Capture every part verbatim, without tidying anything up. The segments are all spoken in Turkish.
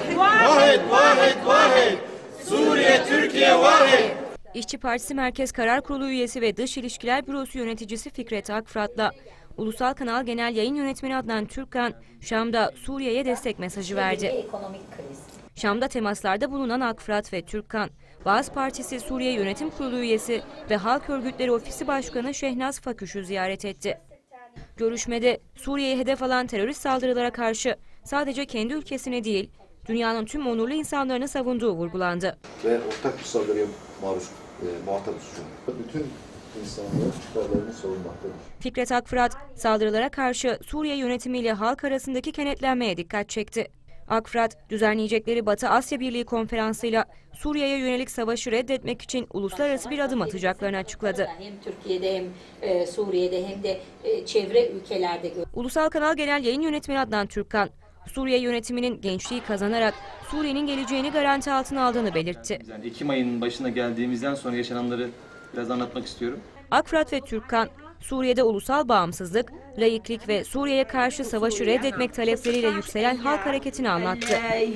Vahid, vahid, vahid. Suriye, Türkiye, vahid. İşçi Partisi Merkez Karar Kurulu üyesi ve Dış İlişkiler Bürosu yöneticisi Fikret Akfırat'la Ulusal Kanal Genel Yayın Yönetmeni Adnan Türkkan, Şam'da Suriye'ye destek mesajı verdi. Şam'da temaslarda bulunan Akfırat ve Türkkan, Baas Partisi Suriye Yönetim Kurulu üyesi ve Halk Örgütleri Ofisi Başkanı Şehnaz Faküş'ü ziyaret etti. Görüşmede Suriye'ye hedef alan terörist saldırılara karşı sadece kendi ülkesine değil, dünyanın tüm onurlu insanlarını savunduğu vurgulandı. Ve ortak bir saldırıya maruz e, muhatabız şu an. Bütün insanların çıkarlarını savunmaktadır. Fikret Akfırat, saldırılara karşı Suriye yönetimiyle halk arasındaki kenetlenmeye dikkat çekti. Akfırat, düzenleyecekleri Batı Asya Birliği konferansıyla Suriye'ye yönelik savaşı reddetmek için uluslararası bir adım atacaklarını açıkladı. Hem Türkiye'de hem e, Suriye'de hem de e, çevre ülkelerde. Ulusal Kanal Genel Yayın Yönetmeni Adnan Türkkan, Suriye yönetiminin gençliği kazanarak Suriye'nin geleceğini garanti altına aldığını belirtti. Yani Ekim ayının başına geldiğimizden sonra yaşananları biraz anlatmak istiyorum. Akfırat ve Türkkan, Suriye'de ulusal bağımsızlık, laiklik ve Suriye'ye karşı savaşı reddetmek talepleriyle yükselen halk hareketini anlattı.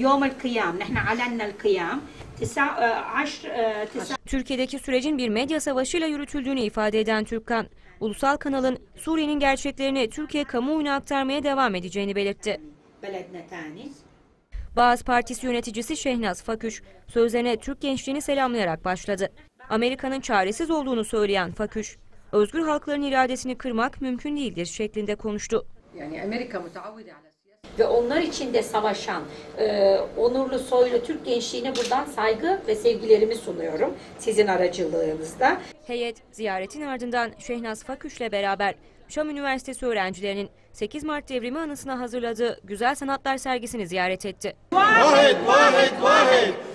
Türkiye'deki sürecin bir medya savaşıyla yürütüldüğünü ifade eden Türkkan, ulusal kanalın Suriye'nin gerçeklerini Türkiye kamuoyuna aktarmaya devam edeceğini belirtti. Baas Partisi yöneticisi Şehnaz Faküş, sözlerine Türk gençliğini selamlayarak başladı. Amerika'nın çaresiz olduğunu söyleyen Faküş, özgür halkların iradesini kırmak mümkün değildir şeklinde konuştu. Yani Amerika ve onlar için de savaşan e, onurlu, soylu Türk gençliğine buradan saygı ve sevgilerimi sunuyorum sizin aracılığınızda. Heyet ziyaretin ardından Şehnaz Faküş'le beraber Şam Üniversitesi öğrencilerinin sekiz Mart devrimi anısına hazırladığı Güzel Sanatlar sergisini ziyaret etti. Vahid, vahid, vahid.